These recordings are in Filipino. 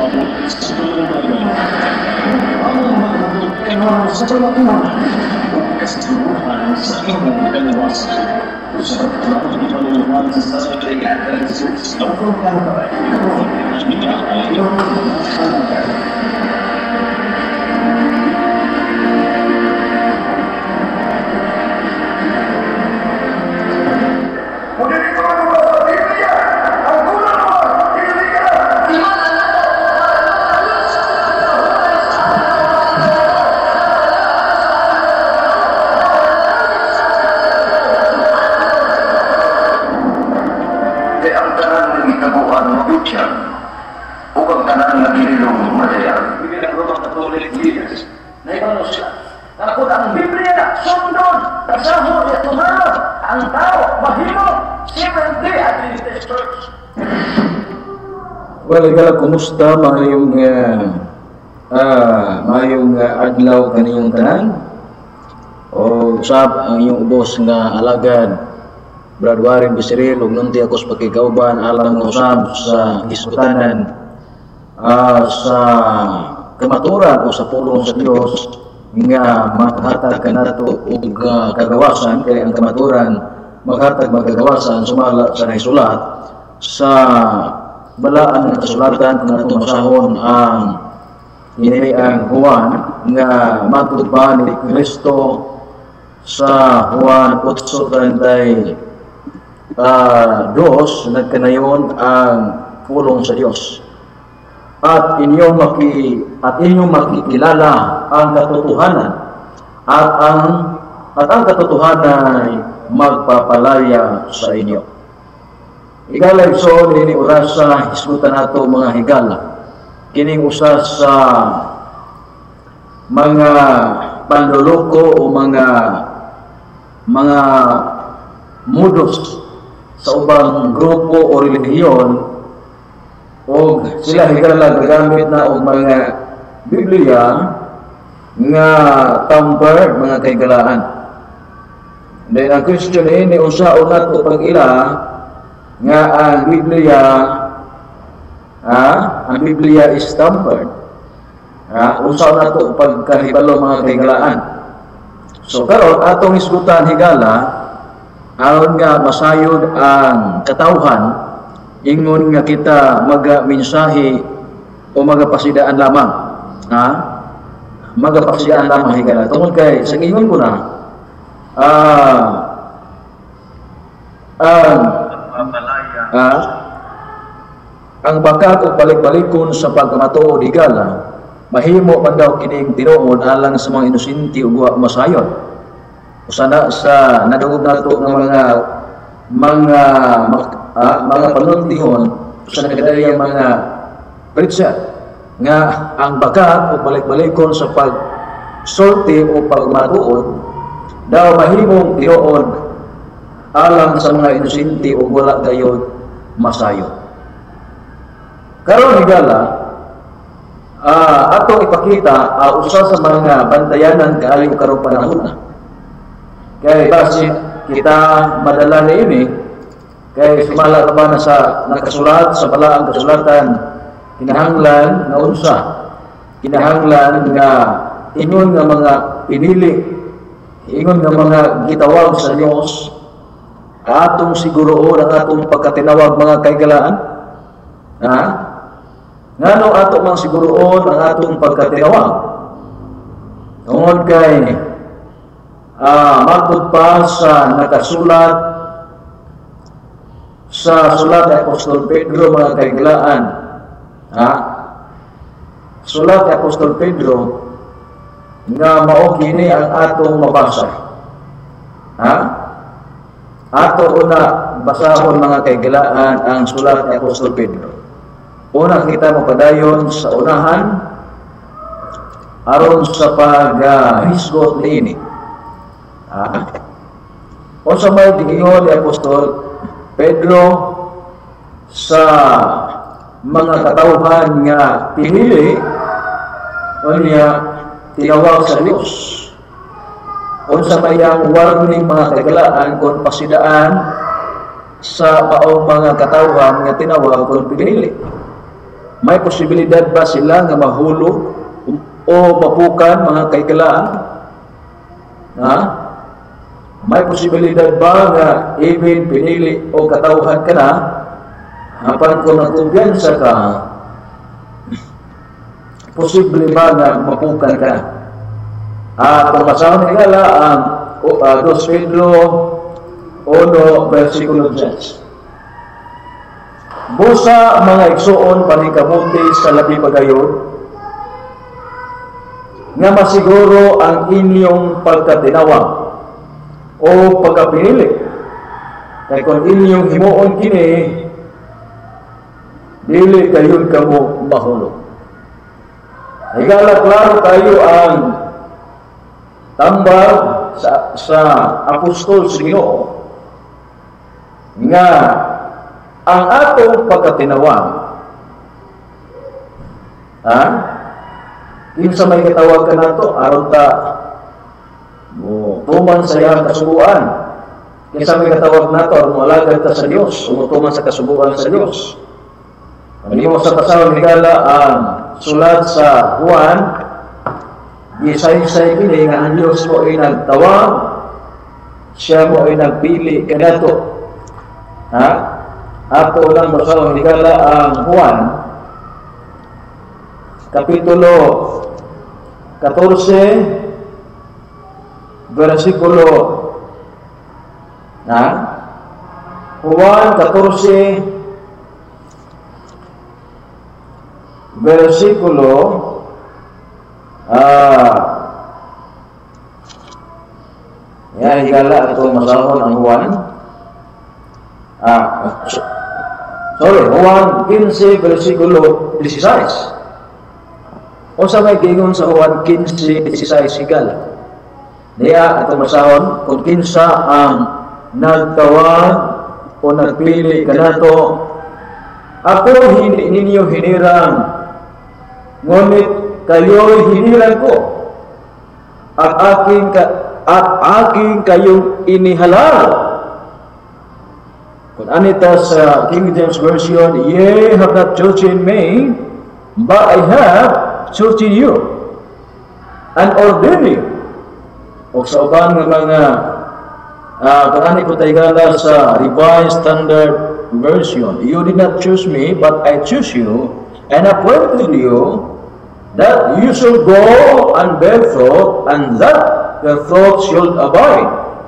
keseluruhan seimbang dan luas. Usaha telah diperlukan sesuai dengan resursi perlukan baik. Bukan kanan lagi di luar Madaya. Kalau ang Biblia sundon kasahod ya Tuhan ang tao mahimong Seventh-day Adventist Church. Well, kumusta mayong adlaw kaniyong tanan? O usab ang iyong ubos nga alagad Brad Warren Bisiril ug nunti ako sa pakigauban alang usab sa hisgutanan sa kamaturan o sa pulong sa Dios nga maghatag kanato og kagawasan kay ang kamaturan maghatag magagawasan sumala sa naisulat sa balaan nga kasulatan kanato masahon ang ini ang Juan nga matud ba ni Kristo sa Juan 8:32 nagkanayon ang pulong sa Dios at inyong makikilala ang katotohanan at ang katotohanan ay magpapalaya sa inyo. Higala so nini oras sa hisgutan nato mga higala kining usa sa mga panluloko o mga modus sa ubang grupo o relihiyon o sila higala gagamit na og mga Biblia nga tamper mga kaigalaan. Then ang Christian ini usa o nato pag-ila nga ang Biblia is tampered. Usa nato pagkahibalo mga kaigalaan. So karon atong isgutan higala aron nga masayod ang katawhan ingon nga kita magaminsahe o magapasidaan lamang. Magapasidaan lamang higala. Tungod kay sa ingon ko na ang bakat o balik-balikon sa pagkamatuod higala mahimo man daw kining tinuod alang sa mga inosente ug wa masayon. Usana sa nadungog nato nga mga panultihon sa nakadayang mga preacher nga ang bakat o balik-balikon sa pagsulti o pagmatuod daw mahimong tinuod alang sa mga inosente o wala gayud masayon. Karon higala ato ipakita usa sa mga bantayanan kaayo karong panahon na. Kaya base kita madala na ini kay sumala ba na sa nakasulat sa balaang kasulatan kinahanglan nga unsa kinahanglan nga ingon nga mga pinili ingon nga mga gitawag sa Dios atong siguroon ang atong pagkatinawag mga kaigalaan ngano ato mang siguroon ang atong pagkatinawag tungod kay matud pa sa nakasulat sa sulat ni Apostol Pedro mga kaigalaan sulat ni Apostol Pedro nga mao kini ang atong mabasa ato una basahon mga kaigalaan ang sulat ni Apostol Pedro. Una kita mapadayon sa unahan aron sa paghisgot niini. O sa may dingingon ni Apostol Pedro sa mga katawhan nga pinili o niya tinawag sa Diyos. O sa mayang warning mga kagalaan kung pasidaan sa paong mga katawhan nga tinawag kung pinili. may posibilidad ba sila nga mahulog o mapukan mga kaigalaan? Ha? May posibilidad ba nga even pinili o katawhan ka na apan kung nagkumpiyansa ka, posible ba na mapukan ka na? Kung masawa ni Gala ang 2 Pedro 1 versikulo 10. Busa mga igsoon panikabuti sa labi pagayon nga masiguro ang inyong pagkatinawang o pagkapinili. Kaya kung inyong himuon kini, dili kayon kamo mahulog. Higala klaro kayo ang tambag sa apostol sa Ginoo nga ang atong pagkatinawang kinsa may katawag ka nato aron ta tuman sa iyang kasubuan. Kinsa may katawag nato aron malagad ta sa Dios, umutuman sa kasubuan sa Dios. Ano sa pasawang higala ang sulat sa Juan, gisay-say kini nga ang Dios mo ay nagtawag, siya mo ay nagpili kanato. Ato lang pasawang higala ang Juan kapitulo 14 versikulo Juan 14 versikulo higala ato masahon ang Juan Juan 15 versikulo 16. O sa may gingon sa Juan 15:16 higala. Niya ato masahon kung kinsa ang nagtawag o nagpili kanato, ako hindi ninyo hinirang, ngunit kayo'y hinirang ko, at aking kayong inihalal. Kung anita sa King James Version, ye have not chosen me, but I have chosen you and ordained you. O sa uban ng mga kanani ko taygala sa Revised Standard Version, you did not choose me, but I choose you and appointed you that you should go and bear fruit, and that your fruit should abide.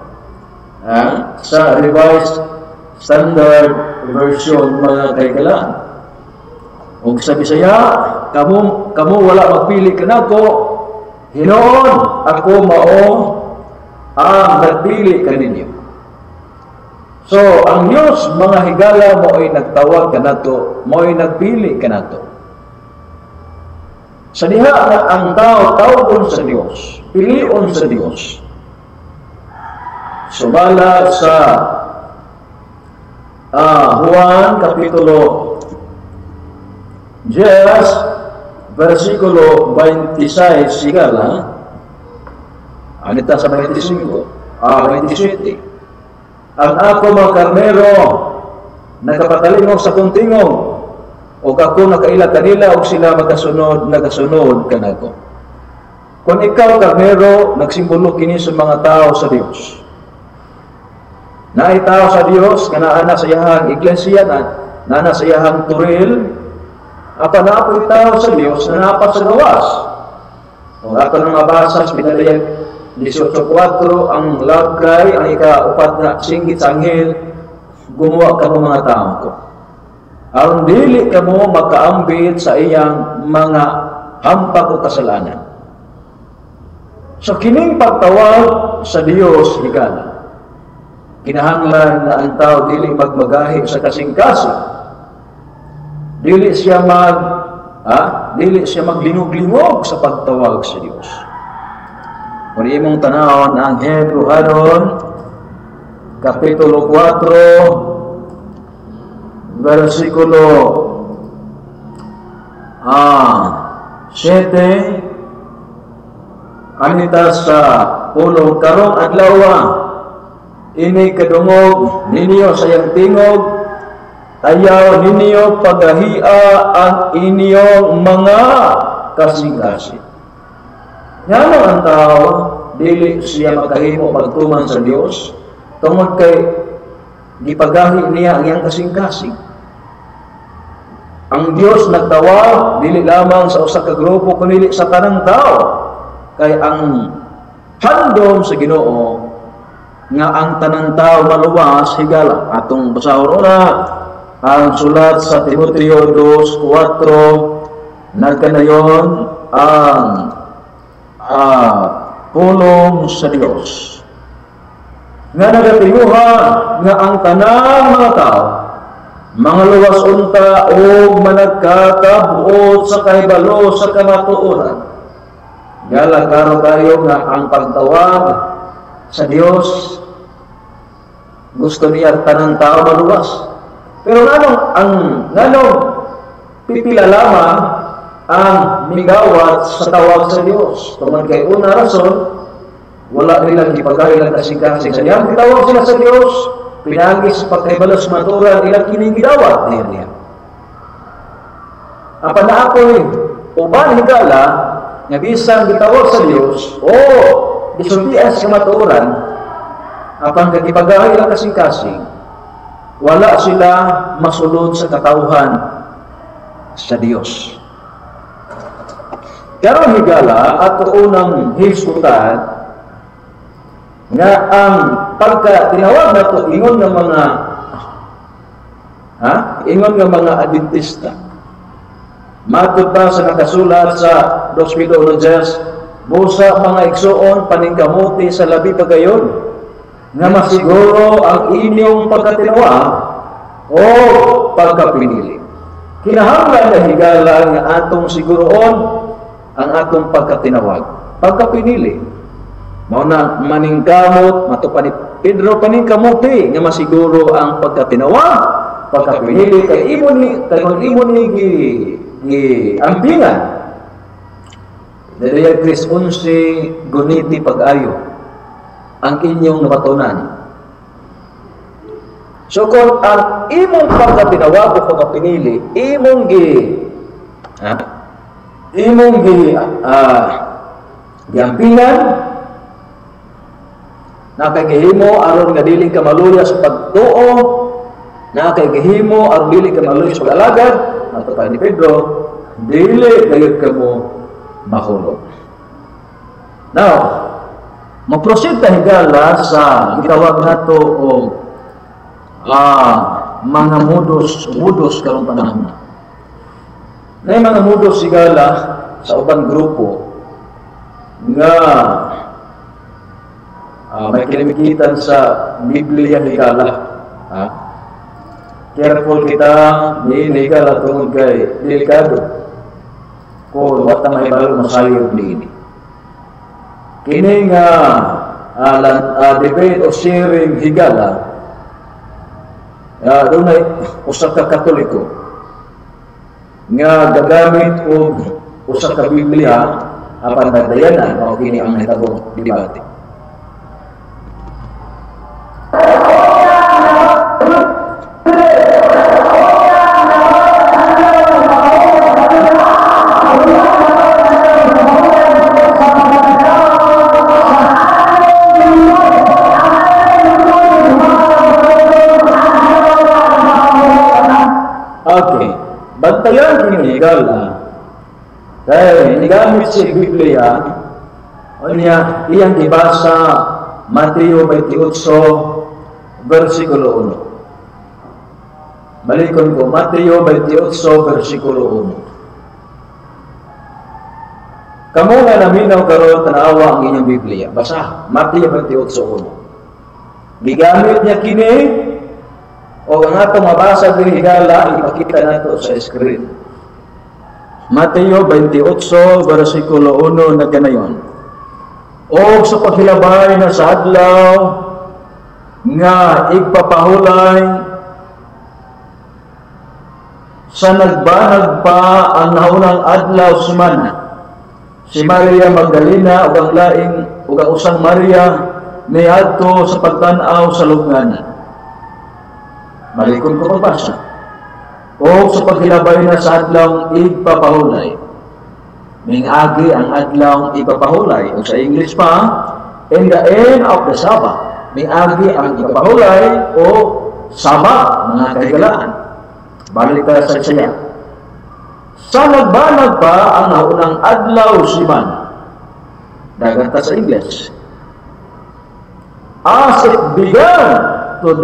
Sa Revised Standard Version mga kaigalaan. Kung sa Bisaya, kamu wala magpili ka na ko, hinoon ako mao ang nagpili ka ninyo. So, ang Diyos, mga higala mo ay nagtawag ka na to, mo ay nagpili ka na to. Sa diha na ang tao, tawgon sa Diyos, pilion sa Diyos. Sumala sa Juan kapitulo 10 versikulo 26 sigala, anita sa 27. Ang ako mga karnero nagkapatalingog sa kuntingog, o ako nakaila kanila, o sila nagasunod kanako. Kung ikaw karnero, nagsimbolo kini sa mga tao sa Dios. Naay tao sa Dios, kanaan sa iyahang iglesia, nana sa iyahang turil, apanapoy tao sa Dios na napat sa gawas. Kung ato nang mabasa sa Pinaliyag 18:4, ang lagkay, ang ika-4 na singgit sa anghel, gumawa ka mo mga tao ko. Ang dili ka mo makaambit sa iyang mga hampak o kasalanan. So kining pagtawag sa Dios, higala, kinahanglan na ang tao dili magmagahi sa kasing-kasing. Dili siya maglingog-lingog sa pagtawag sa Dios. Kung imong tanawon ang Hebrehanon kapitulo 4 versikulo 7, anita sa pulong karong adlaw ini kadungog ninyo sa iyang tingog, ayaw ninyo pagahia ang inyong mga kasing-kasing. Nga ang tao, dili siya makahimo pagtuman sa Dios, tungod kay gipagahi niya ang iyang kasing-kasing. Ang Dios nagtawag dili lamang sa usa ka grupo kundi sa tanang tao, kay ang handom sa Ginoo nga ang tanang tao maluwas higala. Atong basahon na ang sulat sa Timoteo 2:4, nagkanayon ang pulong sa Dios nga nagatinguha nga ang tanang mga tao mga luwas unta o managkakabuot sa kahibalo sa kamatuoran. Gala karon tayo nga ang pagtawag sa Dios gusto niya tanang tao maluwas. Pero nganong pipila lamang ang migawat sa tawag sa Dios. Tungod kay una rason, wala nilang ipagawi lang kasing-kasing. Sa diyang kitawag sila sa Dios, pinagis pagkaibalos maturan, ilang kining gidawat niya. Apan na ako'y uban higala, nga bisan gitawag sa Dios, o gisultian sa maturan, apan kagipagawi lang kasing-kasing, wala sila masulod sa katawhan sa Dios. Karon higala at unang hisgutan nga ang pagka-tinawag nato ingon nga mga Adventista. Matud pa sa nakasulat sa 2:1, busa mga igsoon paningkamuti sa labi pagayon nga masiguro ang inyong pagkatinawag o pagkapinili. Kinahanglan na higala nga atong siguroon ang atong pagkatinawag, pagkapinili. Mao na maningkamot, matupan ni Pedro paningkamuti nga masiguro ang pagkatinawag, pagkapinili kay imon ni ampingan. Daya Chris 11 guniti pag-ayo ang inyong nabatunan. So kung ang imong pagkatinawag o pagkapinili, imong giampingan, nakagihimo aron nga dili ka maluya sa pagtuo, nakagihimo aron dili ka maluya sa pag-alagad, matupad ni Pedro, dili kayo ka mo mahulog. Now, mag-proceed ta higala sa gitawag nato o mga mudos karong panahon. Na mga mudos higala sa ubang grupo nga may kinamikitan sa Biblia higala. Careful kita ni higala tungod kay delikado. Kung wata may balo masayod ni kini nga debate o sharing higala, doon ay usa ka Katoliko nga gagamit og usa ka Biblia apan nagdayanan mao kini ang nahitabong debate. Okay, bantayan kini higala. Kaya nigamit si Biblia, o niya, iyang ibasa Mateo 28, versikulo 1. Balikon ko, Mateo 28, versikulo 1. Kamu nga naminaw karon tanawa ang inyong Biblia. Basa, Mateo 28, 1. Gigamit niya kini, o ang atong mabasa din higala, ipakita nato sa screen. Mateo 28, versikulo 1 na ganayon. O sa paghilabay na sa adlaw nga igpapahulay sa nagbanag pa ang naunang adlaw semana, si Maria Magdalena ug ang laing ug ang usang Maria niadto sa pagtan-aw sa lubnganan. Malikon ko pagbasa. o sa paghilabay na sa adlaw igpapahulay. Mingagi ang adlaw ipapahulay, o sa English pa, in the end of the Sabbath. Mingagi ang ipapahulay o Sabat, mga kahigalaan. Balik ka sa Isaya. Sa nagbanag pa ang naunang adlaw siman. Dagan ta sa English. As it began to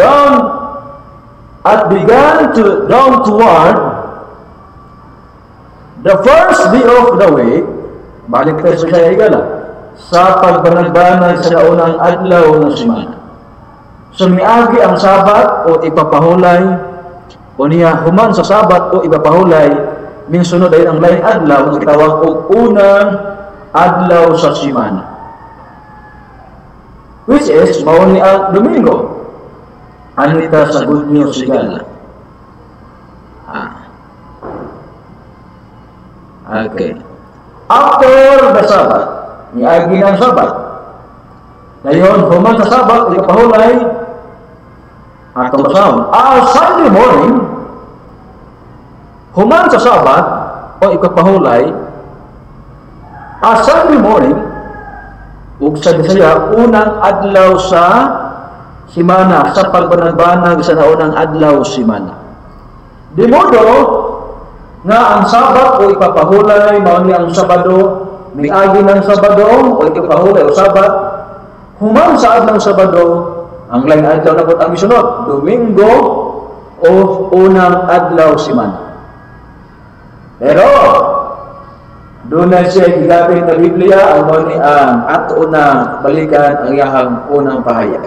dawn toward the first day of the week, balik tayo sa higala, sa pagbanagbanag sa naunang adlaw ng simana. Sumiagi ang Sabat o ipapahulay, o niya human sa Sabat o ipapahulay, minsunod ay ang lain adlaw na gitawag og unang adlaw sa simana, which is mao ni ang Domingo. Anita sa Good News higala. Okay. After the Sabbath, niagi ng Sabbath. Ngayon, human sa Sabbath, ikapahulay, atong basahon. Sunday morning, human sa Sabbath, o ikapahulay, Sunday morning, ug sa Bisaya, unang adlaw sa simana, sa pagbanagbanag sa naunang adlaw simana. Di modo, nga ang Sabat o ipapahulay, mao ni ang Sabado, miagi ng Sabado o ipapahulay o Sabat, human sa adlaw Sabado, ang lain adlaw na po ang misunod, Domingo o unang adlaw simana. Pero, doon na siya gigamit na Biblia, ang mao ni ang ato na balikan ang iyahang unang pahayag.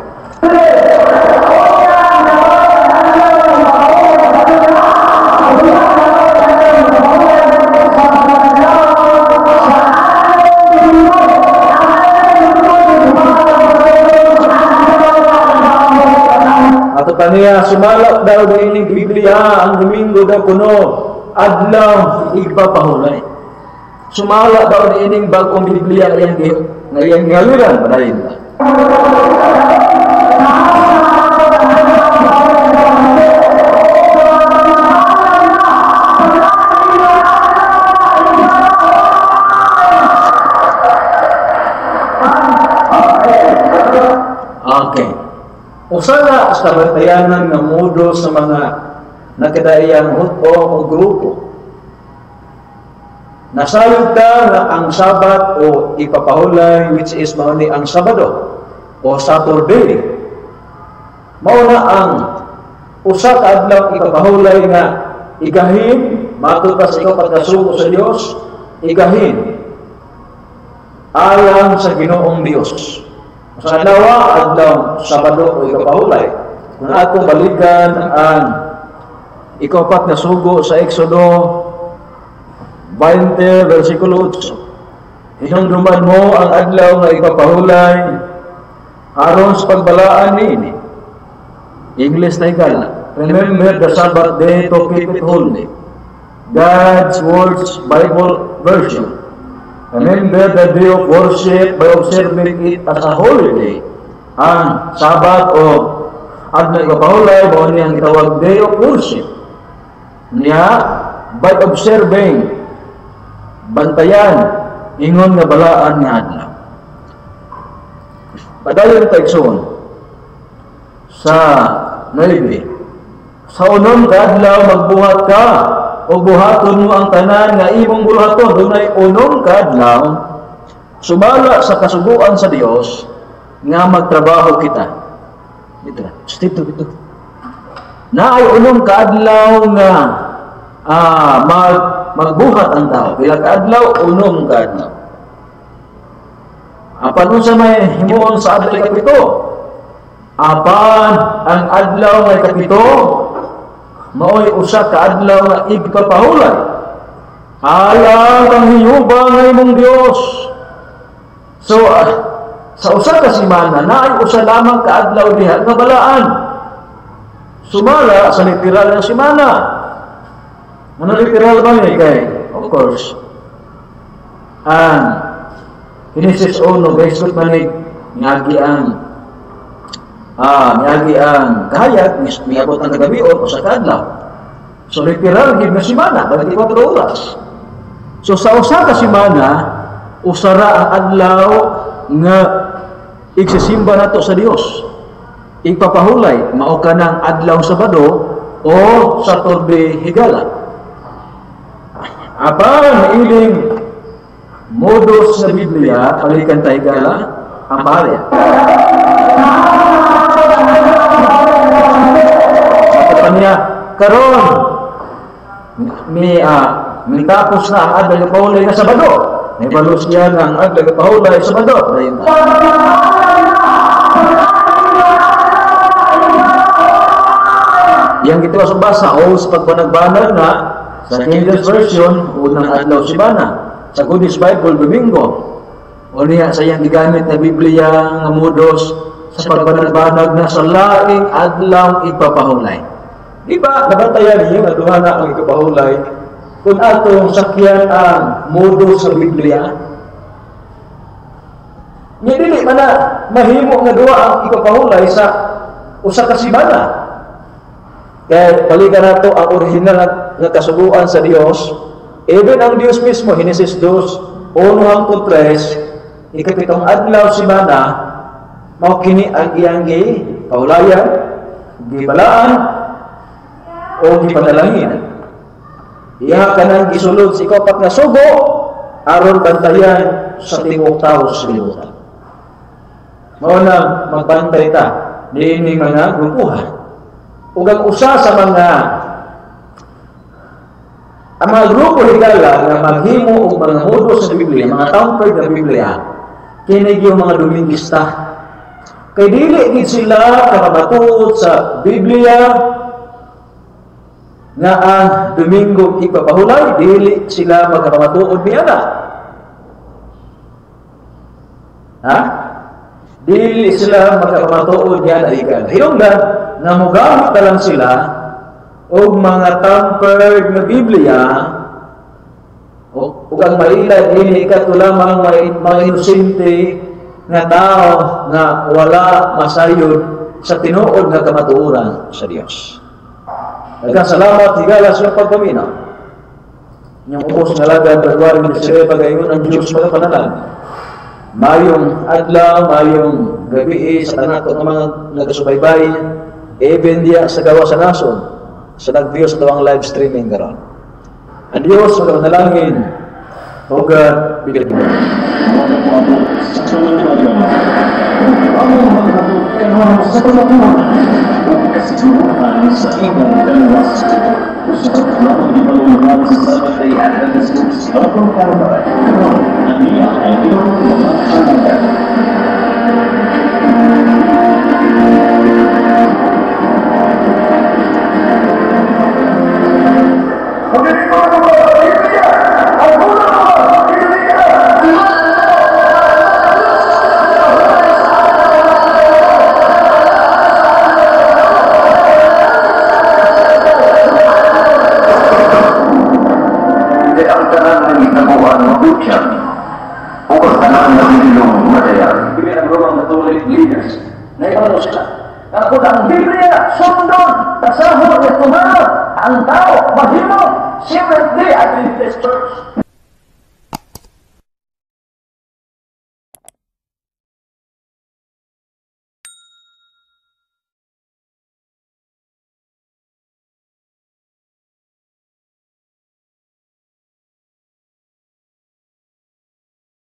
Ato kaniya, sumalak daw din ng Biblia, ang Domingo daw kuno, adlaw igpapahulay. Sumalak daw din ng bagong Biblia ngayang ngaliran, padayin na. Okay. Usala sa bantayanan ng modo sa mga nakadaiyang huto o grupo. Nasayod ka na ang Sabat o ipapahulay, which is mao ni ang Sabado o Saturday. Mao na ang usa ka adlaw ipapahulay nga igahin, matud pa sa ikaw pagkasugo sa Dios, igahin alang sa Ginoong Dios. Sa dalawa, adlaw Sabado o ikapahulay. Kung atong balikan ang ikapat na sugo sa Exodo 20, versikulo 8. Hinumduman mo ang adlaw na ipapahulay aron sa pagbalaan niini. English na ikala. Remember the Sabbath day to keep it holy. God's Words Bible Version. Remember the day of worship by observing it as a holy day. Ang Sabat o adlaw ikapahulay, mao ni ang gitawag day of worship. Niya, by observing, bantayan, ingon nga balaan nga adlaw. Padayon ta igsoon sa 9. Sa unom ka adlaw magbuhat ka, o buhaton mo ang tanan nga imong buhaton. Dunay unom ka adlaw, sumala sa kasuguan sa Dios nga magtrabaho kita. Dito. Naay unom ka adlaw nga magbuhat ang tao. Pila ka adlaw, unom ka adlaw. Apan unsa may himuon sa adlaw kapito? Apan ang adlaw nga kapito, mao'y usa ka adlaw nga igpapahulay alang ang hiyuba nga imong Dios. So, sa usa ka semana, naay usa lamang ka adlaw diha nga balaan. Sumala sa literal nga semana. Ano literal ba ni kay? Of course. Genesis 1, gaisot manig niagi ang kahayag, miabot ang kagabi o sa kadlaw. So literal gid nga semana, 24 oras. So sa usa ka semana, usara ang adlaw nga igsisimba nato sa Dios. Ipapahulay mao kanang adlaw Sabado o Saturday higala. Apan ining modus sa Biblia palikan ta higala ang pahalya. Matapan niya karon mitapos na ang adlaw nga pahulay nga Sabado. May balos niya nga ang adlaw nga pahulay Sabado. Dayon ta. Yang kita basa o sa pagbanag-banag na sa King James Version, unang adlaw Sibana. Sa Goodness Bible, Domingo. O niya sa iyang gigamit na Biblia nga modus sa pagbanag-banag na sa laing adlaw ipapahulay. Di ba, nabantayan niyo na duha na ang ipapahulay kung atong sakyan ang modus sa Biblia? Nga dili man na mahimo nga duha ang ipapahulay sa usa ka Sibana. Kaya balikan nato ang original na kasuguan sa Dios. Even ang Dios mismo, Genesis 2, 1-3, ikapitong adlaw Semana, mao kini ang iyang paulayan, gibalaan, o gipadalangin. Iya kanang gisulod sa ikapat nga sugo, aron bantayan sa tingog tao sa kalibutan. Mao na magbantay ta niini mga grupuhan. Ug ang usa sa mga ang mga grupo higala nga maghimo og mga modus sa Biblia, mga tamper sa Biblia, kini gyud mga Domingista. Kay dili gid sila kakabatuod sa Biblia nga ang Domingo ipapahulay, dili sila magkakabatuod niana. Ha? Dili sila magkakabatuod niana ikan. Hinungdan na mugamit na lang sila o mga tampered na Biblia o ang mailad ini ikato lamang mga inosente nga tao nga wala masayod sa tinuod nga kamatuoran sa Dios. Daghang salamat higala sa pagpamina. Inyong ubos nga lagad February 23 pagayon ang Diyos magpanalan. Mayong adlaw, mayong gabi sa tanato ng mga nagasubaybay, even diya sa gawa sa nason, sa nag-view sa tawang live streaming karon. Ang Diyos magpanalangin o God bigyan mo. Sa pagmatuman, kasi tuhan sa ibang dalawas, gusto ko lang ipaluhan sa Saturday at the schools of the Calvary. Ang iya ay Ako ang Biblia, sundon, tasahod at tumanod, ang tao, mahimong, Seventh-day Adventist Church.